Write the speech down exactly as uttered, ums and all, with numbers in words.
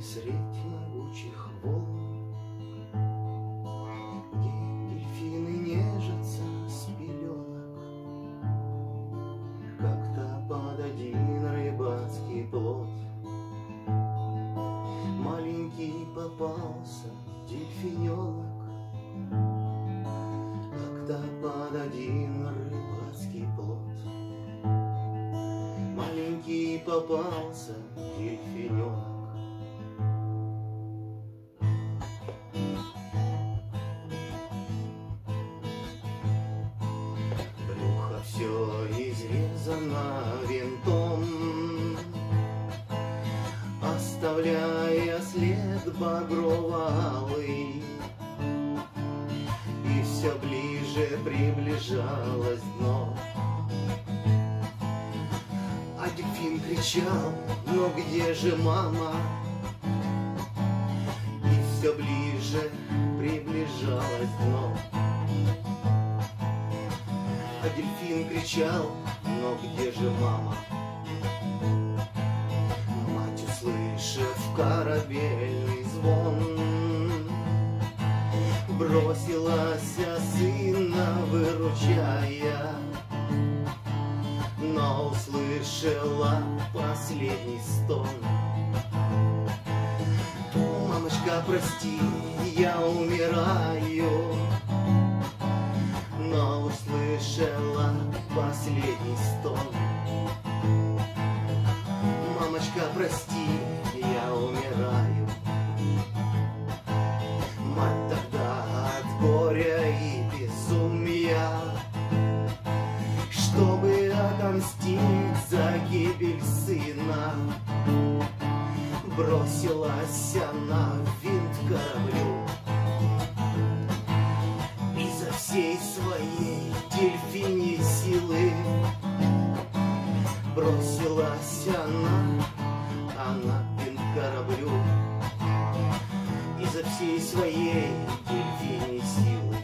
средь могучих волн, где дельфины нежатся с пеленок. Как-то под один рыбацкий плот маленький попался дельфиненок. Как-то под один рыбацкий плот маленький попался дельфиненок. Брюхо все изрезано винтом, оставляя след багрово-алый, и все ближе приближалось дно. А дельфин кричал: но где же мама? И все ближе приближалось дно. А дельфин кричал: но где же мама? Мать, услышав корабельный звон, бросилась сына выручая, но услышала последний стон. Мамочка, прости, я умираю, но услышала последний стон. Мамочка, прости, я умираю. Мать тогда от горя и безумия, чтобы отомстить за гибель сына, бросилась она в винт кораблю. Изо всей своей дельфиньей силы бросилась она, она в винт кораблю. Изо всей своей дельфиньей силы